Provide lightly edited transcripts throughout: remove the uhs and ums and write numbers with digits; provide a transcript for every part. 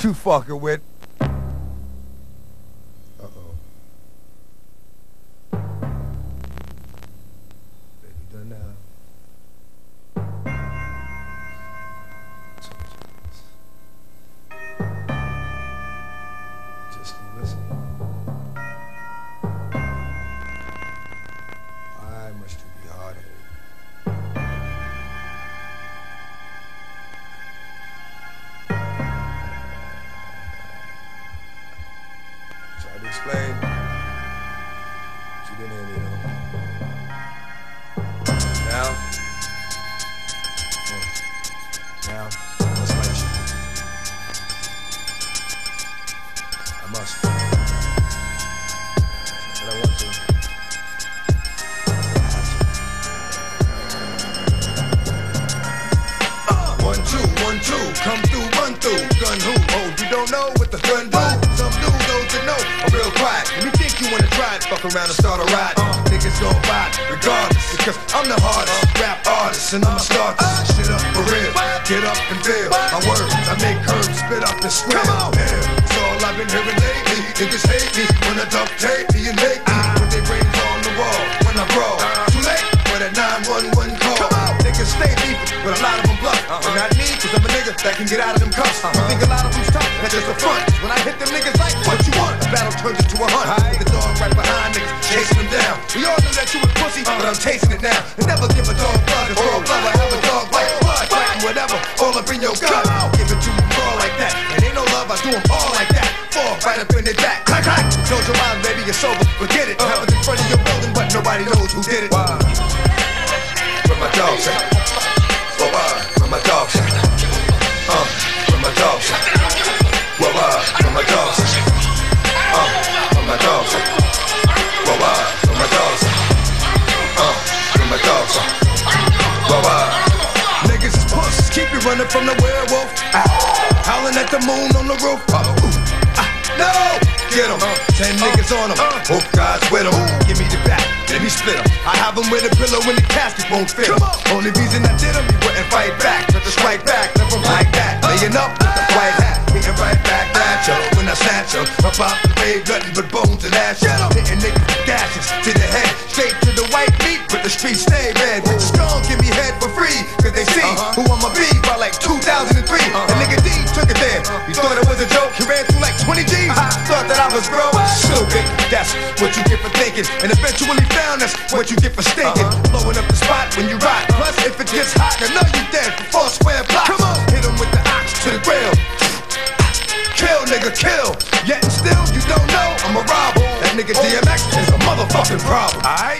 you fucking with? Explain. She didn't hear me though. Now, I must let you. I must. But I want to. One, two, come through, run through. Gun who? Oh, you don't know what the gun do? Some do, those that know are real quiet. Let me think you wanna try it, fuck around and start a ride. Niggas gon' ride regardless, because I'm the hardest rap artist, and I'ma start this shit up for real. Get up and feel my words. I make herbs spit up and square. It's all I've been hearing lately. Niggas hate me when I duct tape me and make me put their brains on the wall when I brawl. Too late for that 911 call. Niggas stay beefing, but a lot of them bluff. And not me, cause I'm a nigga that can get out of them cuffs. You think a lot of them's tough, that's just a front. When I hit them niggas like, what you want? A battle turns into a hunt. The dog right behind niggas, chasing them down. We all knew that you was pussy, but I'm chasing it now. And never give a dog blood, and for a blood, I have a dog bite. Fighting whatever, all up in your gut. Give it to them all like that. And ain't no love, I do them all like that. Fall right up in their back. Clack, clack. Close your mind, baby, it's over. Forget it. Have it in front of your building, but nobody knows who did it. Where my dogs at? Where my dogs at? Where my dogs at? Where my dogs at? Where my dogs at? Where my dogs at? Where my dogs at? Niggas is pussies, keep you running from the werewolf. Howling at the moon on the roof. No! Get 'em, 10 niggas on 'em. Hope God's with 'em. Give me the back, let me split 'em. I have 'em with a pillow when the casket won't fit 'em. Only reason I did 'em, he wouldn't fight back. But to strike back, never like that. Laying up with the white hat, hitting right back at ya. When I snatch 'em, I pop the babe, nothing but bones and ashes. Hitting niggas with gashes to the head, straight to the white meat, but the streets stay red. Bitches gon' give me head for free, cause they see who I'ma be by like 2003. And nigga D took it there. You thought it was a joke, he ran through like 20 G's. Thought that I was broke, stupid. That's what you get for thinking. And eventually found that's what you get for stinking. Blowing up the spot when you rock. Plus, if it gets hot, I know you dead for 4 square blocks. Come on, hit 'em with the ox to the grill. Kill, nigga, kill. Yet and still, you don't know I'm a robber. That nigga DMX is a motherfucking problem. Alright?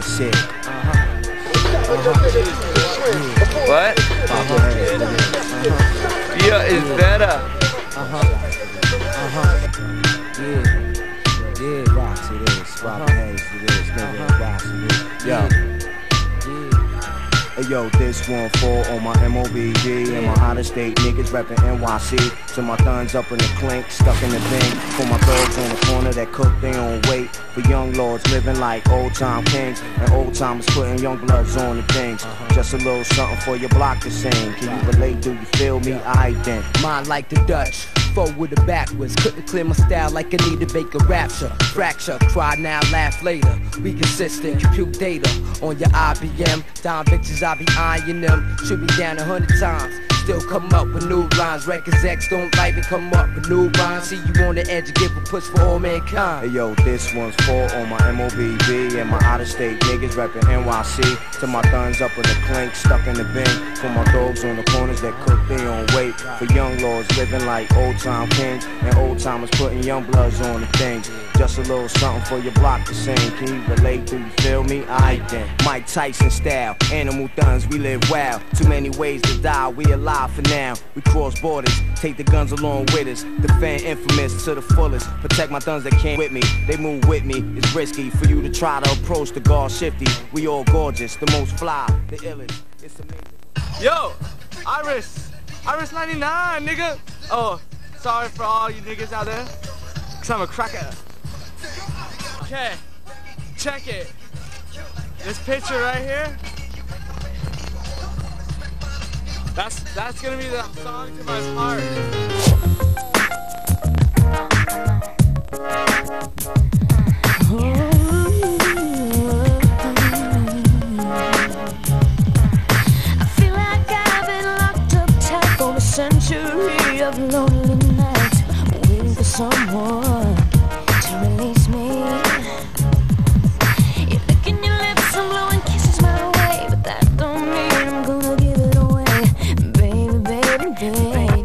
That's it. What? Yeah, it's better. Yeah, rocks it is. Rock heads it is. Nigga, rocks it is. Yo. Hey yo, this one for all my MOBG and my out-of-state niggas reppin' NYC. So my thuns up in the clink, stuck in the bank. For my dogs on the corner that cook their own weight. For young lords living like old-time kings and old-timers putting young bloods on the things. Just a little something for your block to sing. Can you relate? Do you feel me? Aight then. Mine like the Dutch. Forward or backwards, couldn't clear my style like I need to make a rapture. Fracture, cry now, laugh later. We consistent, compute data on your IBM. Down bitches, I be eyeing them. Should be down 100 times. Still come up with new lines. Records X don't like me, come up with new rhymes. See you on the edge and give a push for all mankind. Hey yo, this one's for all my MOBB and my out-of-state niggas reppin' NYC. To my thuns up in the clink, stuck in the bin. For my dogs on the corners that cook their own weight. For young lords living like old-time kings and old-timers putting young bloods on the things. Just a little something for your block to sing. Can you relate? Do you feel me? Aight then. Mike Tyson style, animal thuns, we live wild. Too many ways to die, we alive for now. We cross borders, take the guns along with us. Defend infamous to the fullest. Protect my thuns that can't with me. They move with me. It's risky for you to try to approach the guard shifty. We all gorgeous, the most fly, the illest. It's amazing. Yo, Iris 99, nigga. Oh, sorry for all you niggas out there, 'cause I'm a cracker. Okay, check it. This picture right here. That's gonna be the song to my heart. I feel like I've been locked up tight for a century of lonely nights, waiting for someone to release me. You're licking your lips and blowing kisses my way, but that don't mean I'm gonna give it away, baby, baby, baby.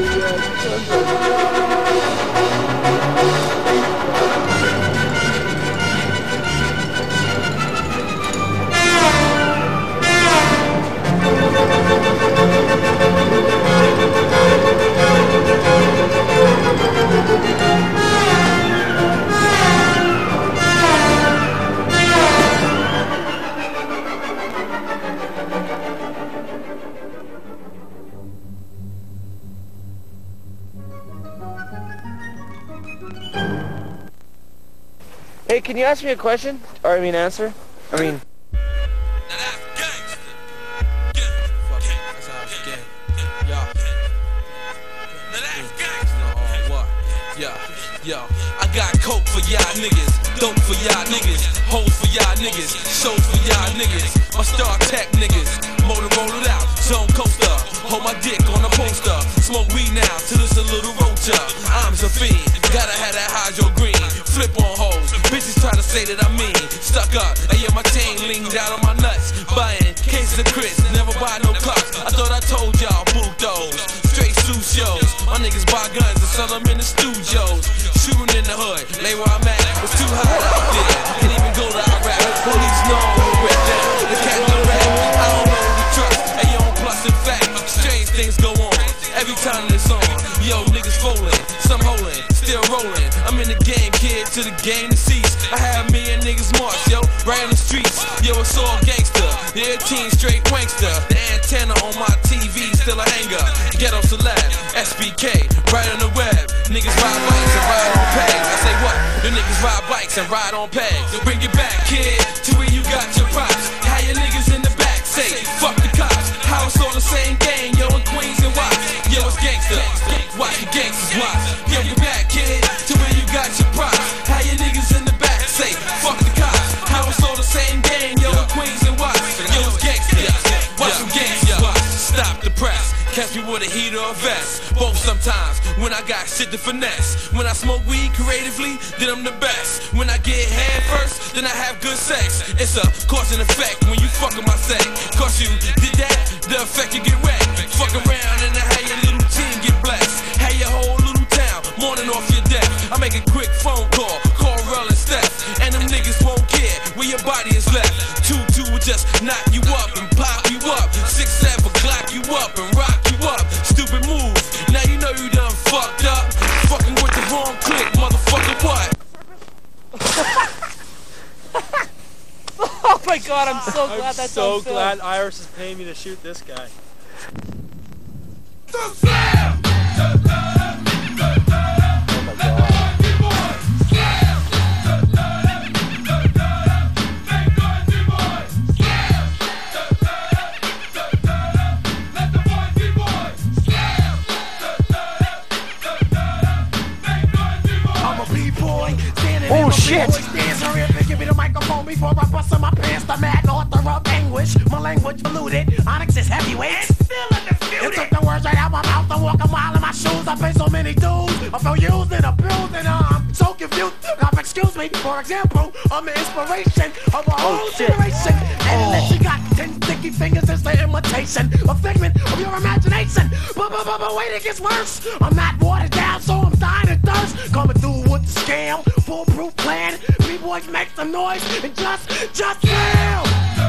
Hey, can you ask me a question? Or I mean answer? I mean... Yo, I got coke for y'all niggas, dope for y'all niggas, hoes for y'all niggas, shows for y'all niggas, my Star Tech niggas, motor roll it out, zone coaster, hold my dick on a poster, smoke weed now till it's a little roacher, I'm a fiend, gotta have that hydro green, flip on hoes, bitches try to say that I'm mean, stuck up, and yeah my chain leaned down on my nuts, buying cases of Chris, never buy no clocks, I thought I told y'all, boot those, straight suit shows, my niggas buy guns and sell them in the studios. Shooting in the hood, lay where I'm at. It's too hot out there. Can't even go to Iraq. Police know I'm with them. The cat no rap. I don't know who to trust. And yo, plus in fact, strange things go on every time this on. Yo, niggas folding, some holding, still rolling. I'm in the game, kid, to the game to cease. I have me and niggas march, yo, right on the streets. Yo, it's all gangster. Yeah, teen straight wankster. The antenna on my TV still a hanger. Ghetto celeb, SBK, right on the web. Niggas ride bikes and ride on pegs. I say what? The niggas ride bikes and ride on pegs. So bring it back, kid, to where you got your props. How your niggas in the back say, fuck the cops. How it's all the same gang, yo, in Queens and Watts. Yo, it's gangster. Watch the gangsters watch. Bring it back, kid, to where you got your props. How your niggas in the back say, fuck the cops. How it's all the same gang, yo, in Queens and Watts. Yo, it's gangster. Watch them gangsters watch. Stop the press. Catch me with a heater or vest. Both sometimes when I got shit to finesse. When I smoke weed creatively, then I'm the best. When I get head first, then I have good sex. It's a cause and effect when you fuckin' my sex. Cause you did that, the effect you get wrecked. Fuck around and I have your little team get blessed. Have your whole little town mourning off your death. I make a quick phone call, call Rel and Steph. And them niggas won't care where your body is left. 2-2 will just knock you up and pop you up. 6-7 glock you up and rock you up. Stupid move, now you know you done fucked up. Fucking with the wrong click, motherfucker, what? Oh my god, I'm so glad that's so on film. glad Iris is paying me to shoot this guy. Oh shit! Give me the microphone before I bust in my pants. The mad author of anguish. My language polluted. Onyx is heavyweight. Still undisputed. It took the words right out my mouth to walk a mile in my shoes. I pay so many dues. I feel used and abused and I'm so confused. Now excuse me. For example, I'm the inspiration of a whole generation. And unless you got 10 sticky fingers, it's the imitation, a figment of your imagination. But wait, it gets worse. I'm not watered down, so I'm dying of thirst. Coming through with the scam, foolproof plan. B-boys make some noise and just fail.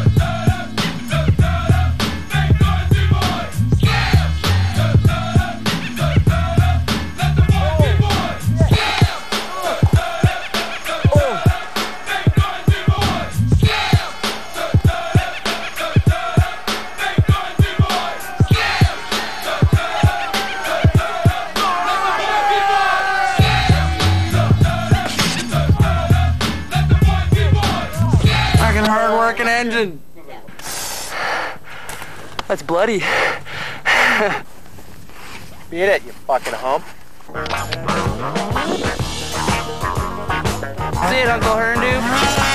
Hard-working engine. That's bloody. Beat it, you fucking hump. See it, Uncle Herndoob?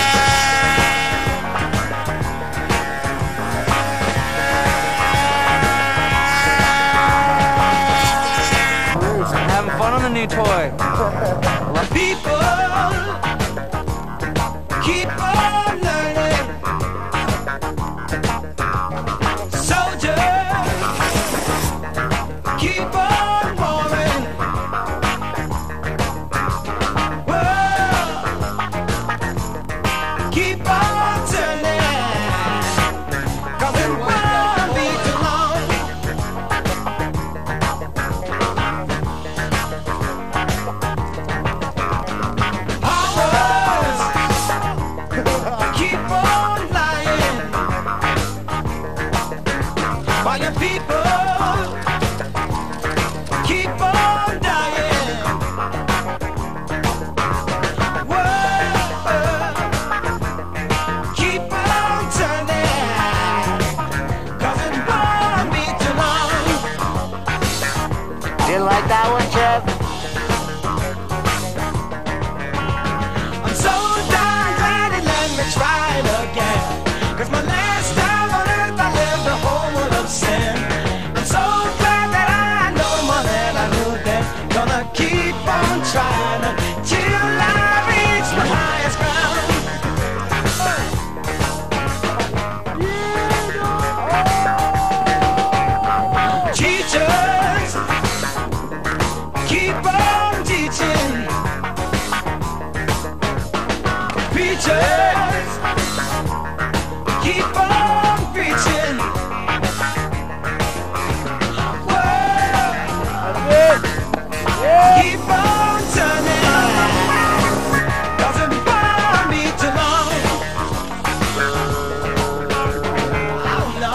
I'm having fun on the new toy. People keep on learning. Soldiers keep on walking. Didn't like that one, Jeff? I'm so darn glad it let me try it again. 'Cause my last time on earth I lived a whole world of sin. I'm so glad that I know more than I knew then. Gonna keep on trying till I reach my highest ground. Teachers, keep on teaching. Preachers, keep on preaching. Word, keep on turning. Doesn't bother me too long. Oh no.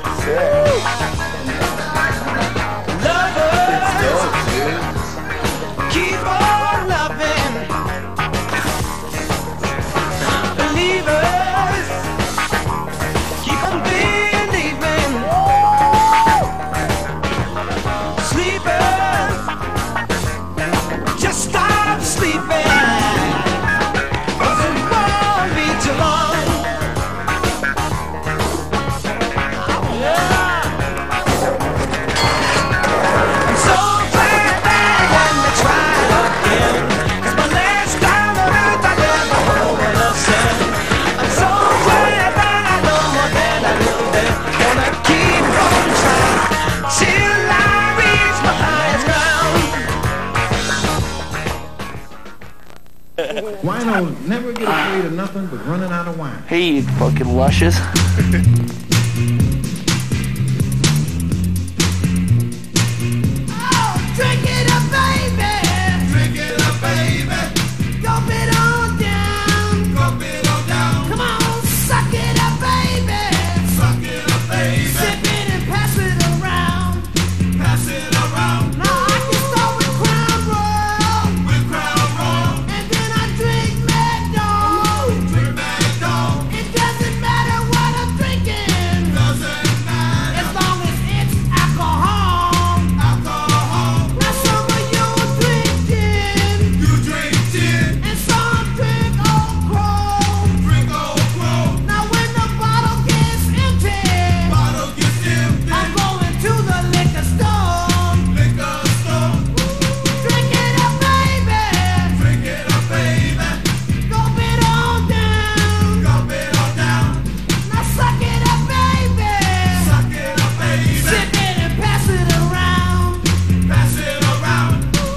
Lovers, keep on loving. Believers, keep on believing. Sleepers, just stop sleeping. Doesn't won't be too long. Oh, yeah. I'm so glad that let me try again. 'Cause my last time on earth I lived a whole world of sin. I'm so glad that I know more than I knew then. Gonna keep on trying till I reach my highest ground. Wino never get afraid of nothing but running out of wine. Hey, you fucking luscious. Oh, drink it up, baby. Drink it up, baby. Gulp it on down. Gulp it on down. Come on, suck it up, baby. Suck it up, baby. Sip it and pass it around. Pass it around. Now I can start with Crown Royal. With Crown Royal. And then I drink Mad Dog. Drink Mad Dog. It doesn't matter what I'm drinking. Doesn't matter. As long as it's alcohol. Alcohol. Now some of you drink gin. You drink gin. And some drink Old Crow. Drink Old Crow. Now when the bottle gets empty. Bottle gets empty. I'm going to the liquor store. Liquor store. Drink it up, baby. Drink it up, baby. Gulp it on down. Gulp it on down. Now suck it up, baby. Suck it up, baby. Sip it and pass it around. Pass it around.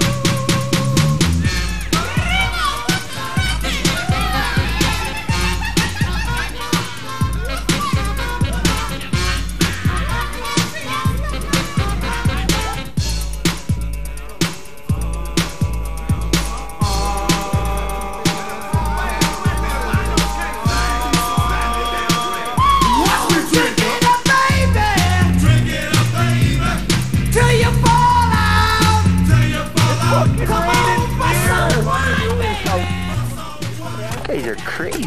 Drink it up, baby. Drink it up, baby. Till you fall out. Till you fall out. Come on, bust some wine, baby. You guys are crazy.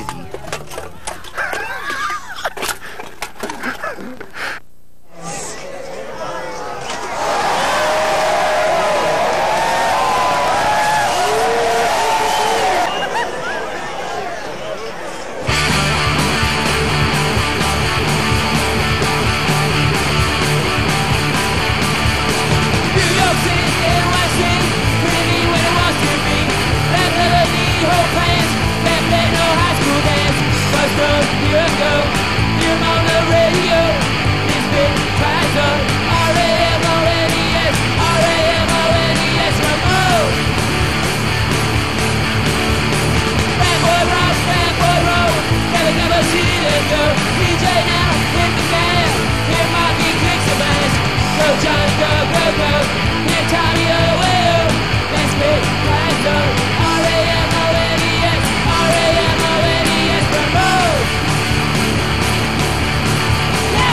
New York City, NYC, pretty when it wants to be. That melody, whole plans, that play no high school dance. First of year ago, you're on the radio. This big tries up. R-A-M-O-N-E-S, R-A-M-O-N-E-S, remote. Bad boy rock, bad boy roll. Never seen it go. DJ now, hit the fan. Here might be kicks and bass. Go John, go, go, go. Here Tommy, oh, well. That's big tries up. R-A-M-O-N-E-S, R-A-M-O-N-E-S, remote. Yo!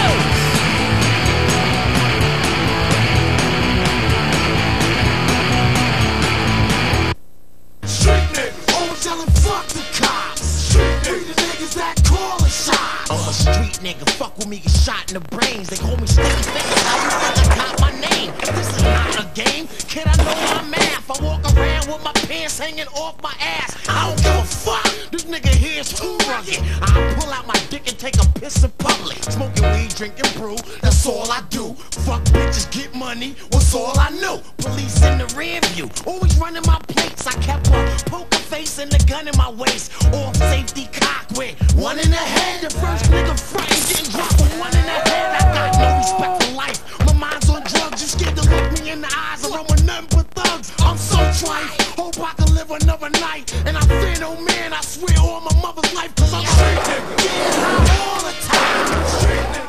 Street niggas, always telling fuck the cops. Street niggas, niggas that call a shot. I'm a street nigga, fuck with me, get shot in the brains. They call me Sticky Fingers, how you think I got my name? This is not a game. kid, I know my math. I walk around with my pants hanging off my ass. I don't give a fuck. This nigga here's too rugged. I pull out my dick and take a piss in public. Smoking weed, drinking brew, that's all I do. Fuck bitches, get money, was all I knew. Police in the rear view, always running my plates. I kept a poker face and a gun in my waist. Off safety cock with one in the head. The first nigga frontin' getting dropped with one in the head. I got no respect for life. My mind's on drugs, you scared to look me in the eyes. I run with nothing but thugs. I'm so trite, hope I can live another night. And I fear no man, I swear on my mother's life. Cause I'm straight nigga, getting high all the time. Straight nigga.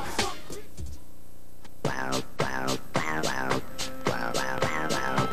Wow, wow, wow, wow, wow, wow, wow, wow.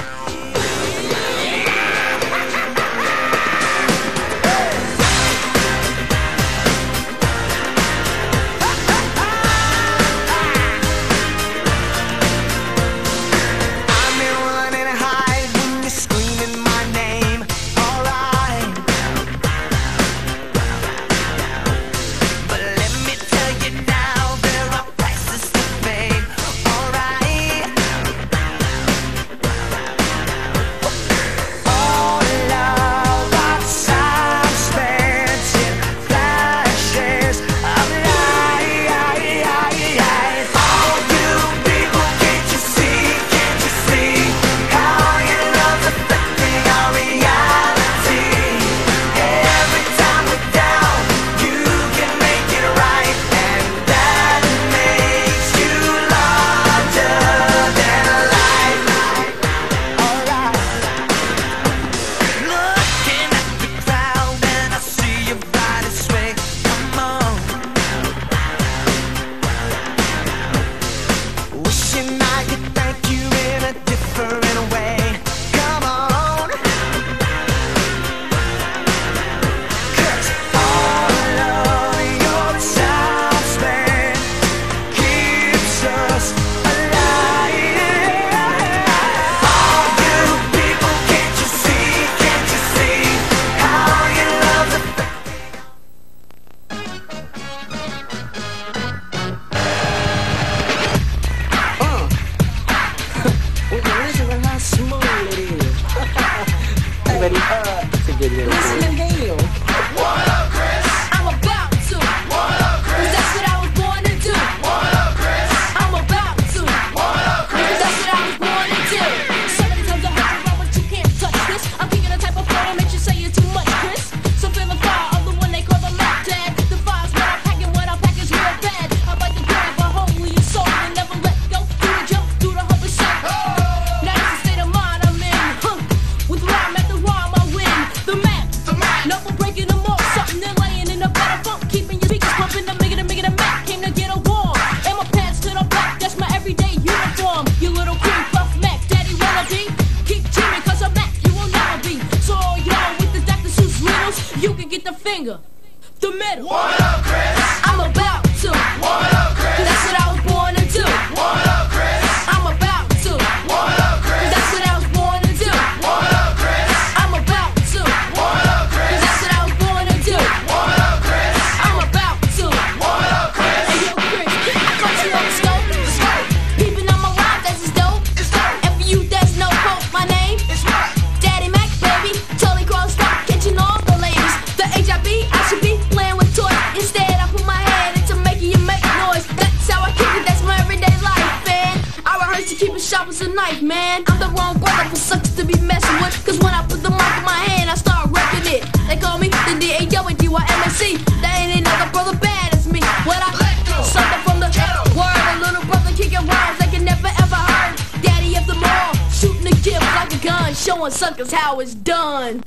The middle. What up, Chris? I'm about to. What up, Chris? That's what I was born to do. What up, Chris? I'm about to. What up, Chris? That's what I was born to do. What up, Chris? I'm about to. What up, Chris? That's what I was born to do. What up, Chris? I'm about to. What up, Chris? Hey, yo, Chris, I thought you on the scope. Peeping on my ride, that's just dope. And for you, there's no hope. My name is what? Daddy Mac, baby. Totally crossed up, catching all the ladies. The HIB, I should be playing with toys. Instead, I put my head into making you make noise. That's how I keep it, that's my everyday life, man. I rehearse to keep it sharp as a knife, man. I'm the wrong brother for suckers to be messing with. Cause when I put the mic in my hand, I start wrecking it. They call me the D-A-W-D-Y-M-A-C. There ain't another brother bad as me. What I something from the word, a little brother kicking rhymes like you never ever heard. Daddy of them all, shooting a gift like a gun, showing suckers how it's done.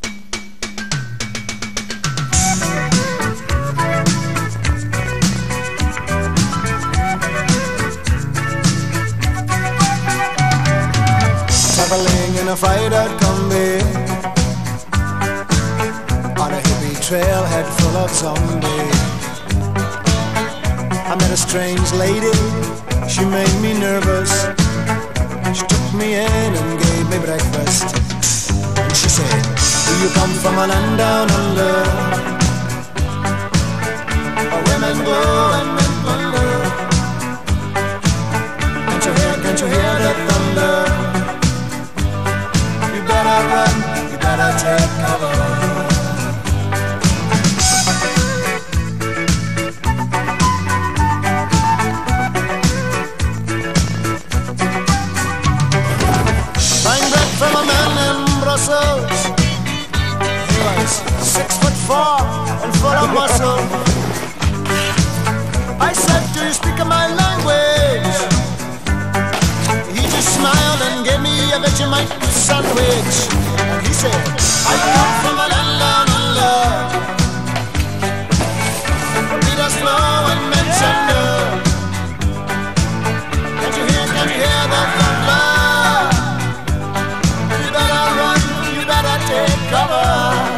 Traveling in a freighted combi on a hippie trailhead full of zombies. I met a strange lady, she made me nervous. She took me in and gave me breakfast. And she said, do you come from a land down under, where women go and men wonder? Can't you hear the thunder? take cover. Buying bread from a man in Brussels. He was 6'4" and full of muscle. I said, do you speak my language? He just smiled and gave me a Vegemite sandwich. And he said, I come from a land down under. Peter Slow and Menchender. Can you hear the thunder? You better run, you better take cover.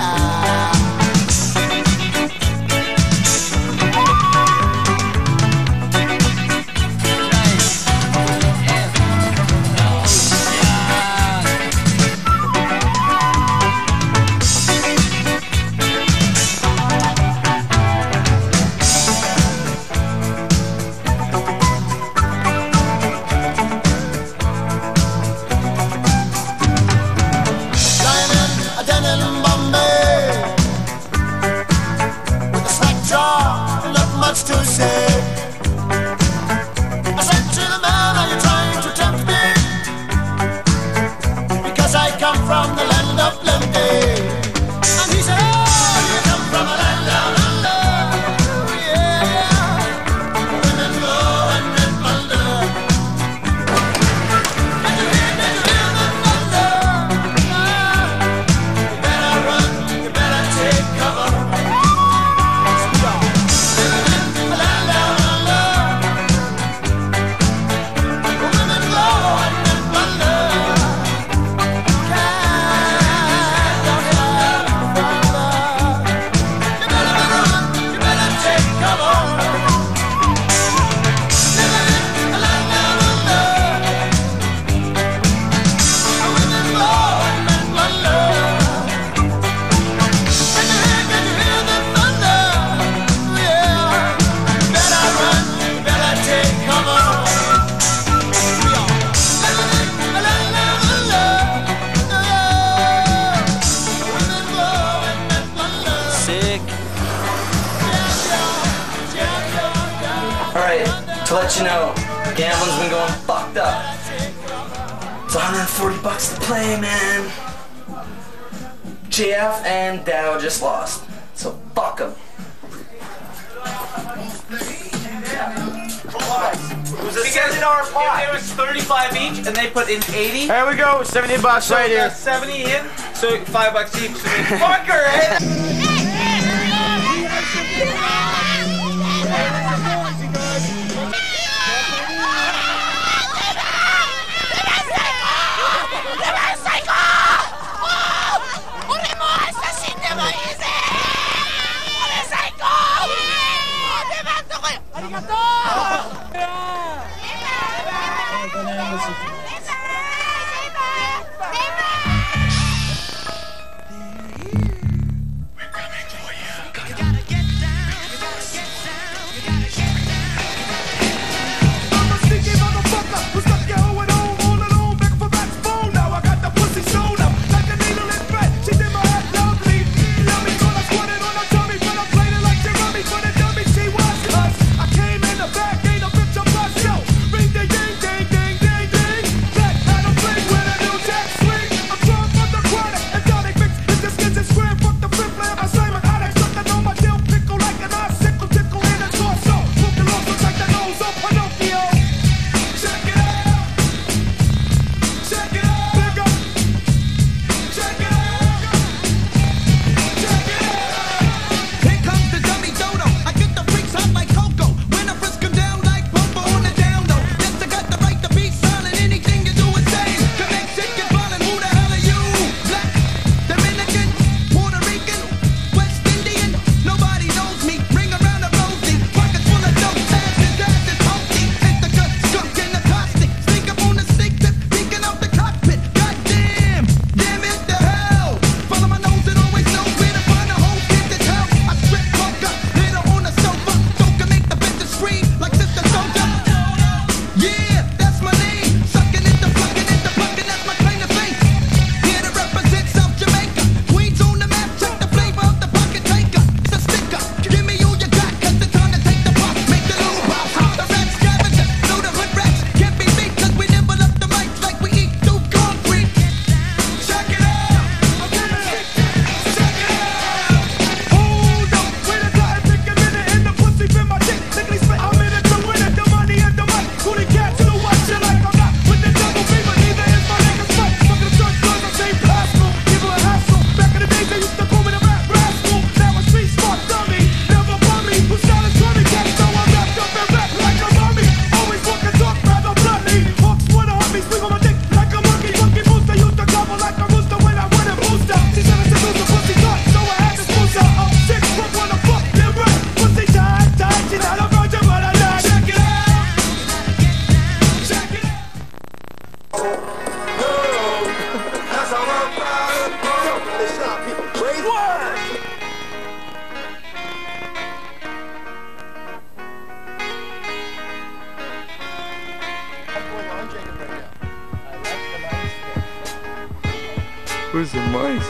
To say, I said to the man, are you trying to tempt me? Because I come from the land of plenty. And he said, oh, you come from a land down under. Yeah, women go and men plunder. Can you hear the thunder? You better run, you better take cover. To let you know, gambling's been going fucked up. It's $140 to play, man. JF and Dow just lost, so fuck them. Because in our pot, it was 35 each, and they put in 80. There we go, $70 so right here. 70 in, so $5 each. So fucker, eh? Where's the mice?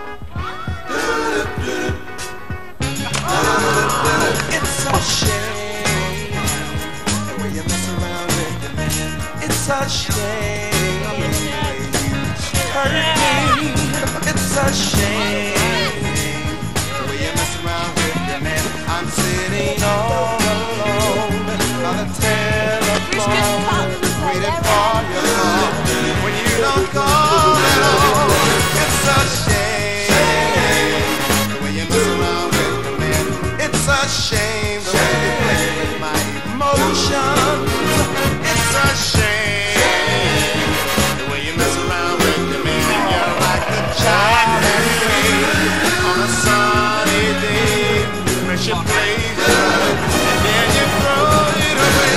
It's a shame the way you mess around with me. It's a shame the way you hurt me. It's a shame the way you mess around with me. I'm sitting all alone on the telephone, waiting for your call. When you don't call at all, it's a shame the way you mess around with me. It's a shame the way you play with my emotions. It's a shame the way you mess around with me. You're like the child on a sunny day, fresh and pleasure, and then you throw it away.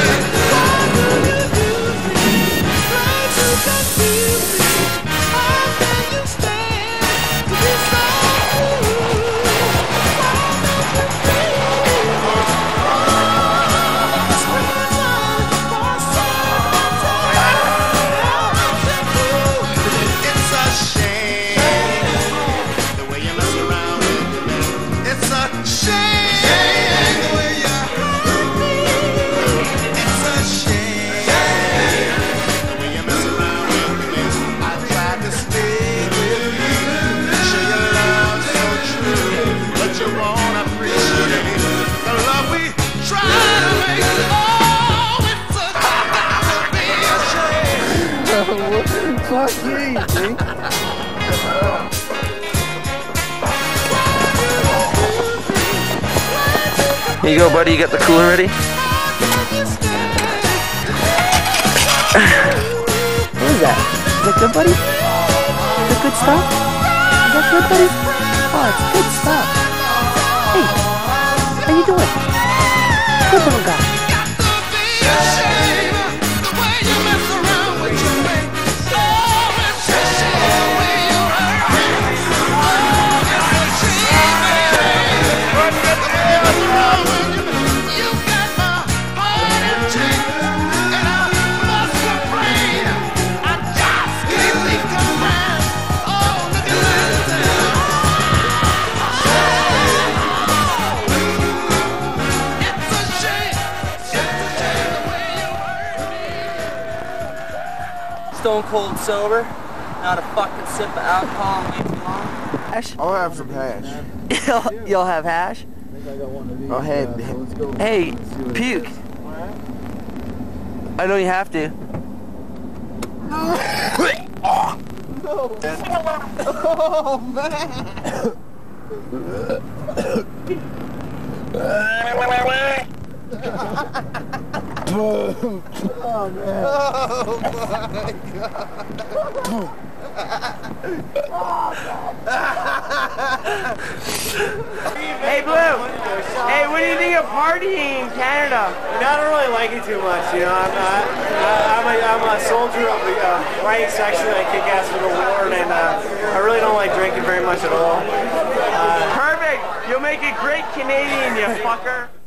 Fuck you, see? Here you go, buddy. You got the cooler ready? What is that? Is that good, buddy? Is that good stuff? Is that good, buddy? Oh, it's good stuff. Hey, how you doing? Good little guy. Stone cold sober, not a fucking sip of alcohol way too long. Hash? I'll have some hash. You'll have hash? Go ahead. Hey, puke. I know you have to. Oh, man. Oh, man. Oh, my God. Hey, Blue. Hey, what do you think of partying in Canada? I don't really like it too much, you know. I'm a soldier of the right section. I kick ass for the war, and I really don't like drinking very much at all. Perfect. You'll make a great Canadian, you fucker.